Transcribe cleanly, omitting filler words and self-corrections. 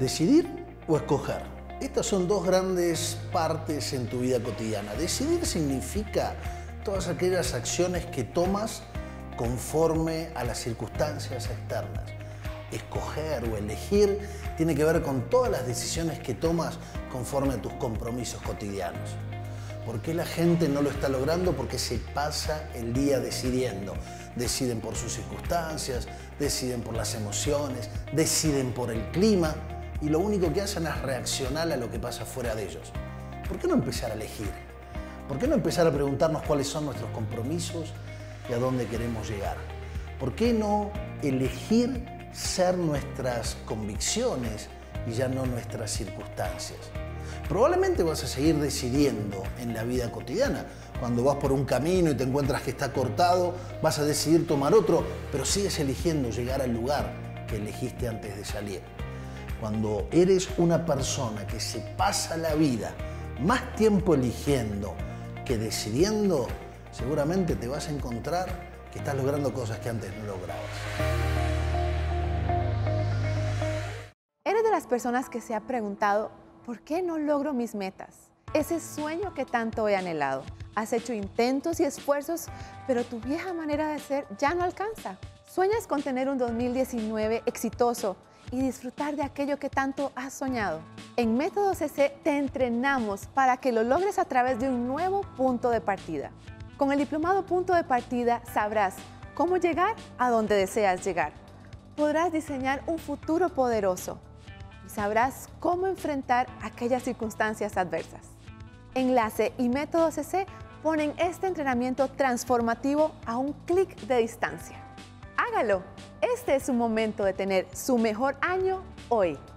¿Decidir o escoger? Estas son dos grandes partes en tu vida cotidiana. Decidir significa todas aquellas acciones que tomas conforme a las circunstancias externas. Escoger o elegir tiene que ver con todas las decisiones que tomas conforme a tus compromisos cotidianos. ¿Por qué la gente no lo está logrando? Porque se pasa el día decidiendo. Deciden por sus circunstancias, deciden por las emociones, deciden por el clima y lo único que hacen es reaccionar a lo que pasa fuera de ellos. ¿Por qué no empezar a elegir? ¿Por qué no empezar a preguntarnos cuáles son nuestros compromisos y a dónde queremos llegar? ¿Por qué no elegir ser nuestras convicciones y ya no nuestras circunstancias? Probablemente vas a seguir decidiendo en la vida cotidiana. Cuando vas por un camino y te encuentras que está cortado, vas a decidir tomar otro, pero sigues eligiendo llegar al lugar que elegiste antes de salir. Cuando eres una persona que se pasa la vida más tiempo eligiendo que decidiendo, seguramente te vas a encontrar que estás logrando cosas que antes no lograbas. ¿Eres de las personas que se ha preguntado ¿por qué no logro mis metas? Ese sueño que tanto he anhelado. Has hecho intentos y esfuerzos, pero tu vieja manera de ser ya no alcanza. ¿Sueñas con tener un 2019 exitoso y disfrutar de aquello que tanto has soñado? En Método CC te entrenamos para que lo logres a través de un nuevo punto de partida. Con el diplomado Punto de Partida sabrás cómo llegar a donde deseas llegar. Podrás diseñar un futuro poderoso y sabrás cómo enfrentar aquellas circunstancias adversas. Enlace y Método CC ponen este entrenamiento transformativo a un clic de distancia. ¡Hágalo! Este es su momento de tener su mejor año hoy.